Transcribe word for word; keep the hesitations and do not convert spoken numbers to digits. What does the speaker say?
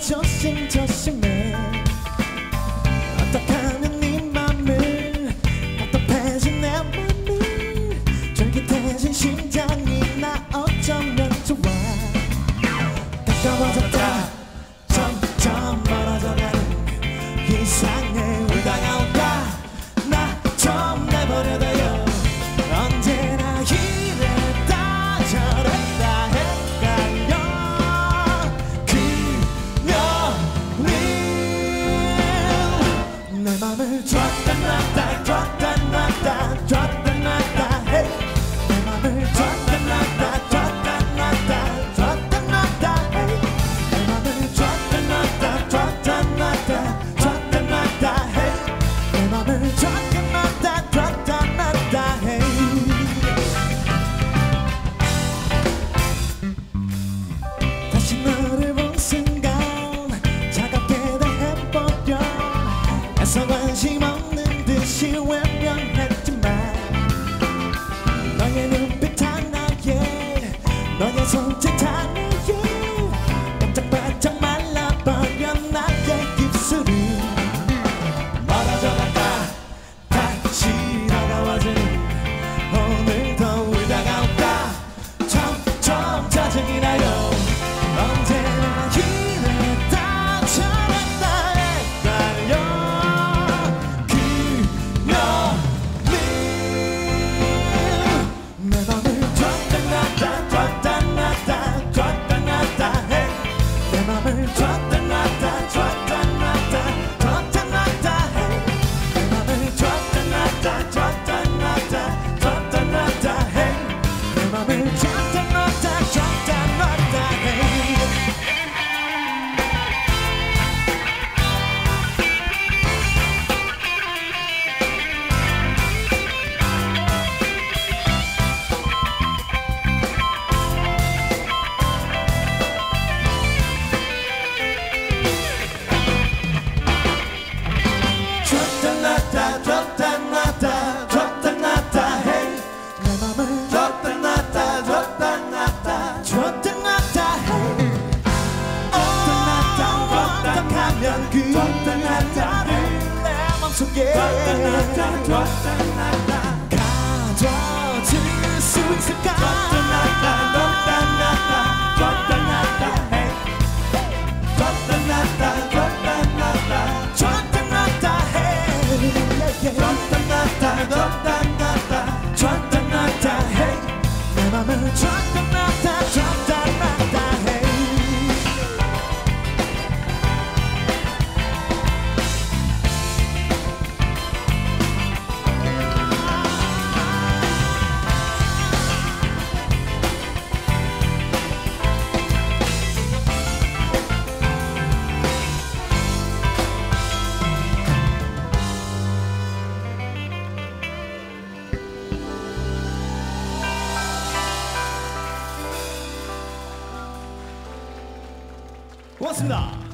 조심조심해. 어떻게 하면 네 맘을 답답해진 내 맘을 쫄깃해진 심장이 나 어쩌면 좋아. 가까워졌다 점점 멀어져가는 이상해. 울다가 온다 나 좀 내버려둬요. 언제나 이랬다 저랬다 헷갈려. 내 맘을 줬다 놨다 줬다 놨다 줬다 놨다 hey. 내 맘을 줬다 놨다 줬다 놨다 줬다 놨다 hey. 내 맘을 줬다 놨다 줬다 놨다 줬다 놨다 hey. 내 맘을 줬다 놨다 줬다 놨다 hey. 다시 너를 본 순간 차갑게 대해버려. 애써 관심 없는 듯이 외면했지만 너의 눈빛 하나에 너의 손짓 하나에 반짝반짝 말라버려 나의 입술이. 멀어져간다 다시 다가와주는 오늘도 울다가 온다 점점 짜증이 나요. 언제나 이랬다 저랬다 헷갈려. 내 맘을 줬다 놨다 줬다 놨다 줬다 놨다 hey. 내 맘을 줬다 놨다 줬다 놨다 줬다 놨다 hey. 내 맘을 줬다 놨다 줬다 놨다 줬다 놨다 hey. 내 맘을 줬다 놨다 줬다 놨다 hey. 줬다 놨다 줬다 놨다 줬다 놨다 hey. 내 맘을 줬다 놨다 줬다 놨다 줬다 놨다 hey. 줬다 놨다 줬다 하면 그 줬다 놨다를 내 맘속에 줬다 놨다 줬다 놨다 가져줄 수 있을까. 줬다 놨다 줬다 놨다 줬다 놨다 hey. 줬다 놨다 줬다 놨다 줬다 놨다 hey. 줬다 놨다 줬다 놨다 줬다 놨다 hey. 내 맘을 줬다 놨다 줬다 놨다 hey. 고맙습니다.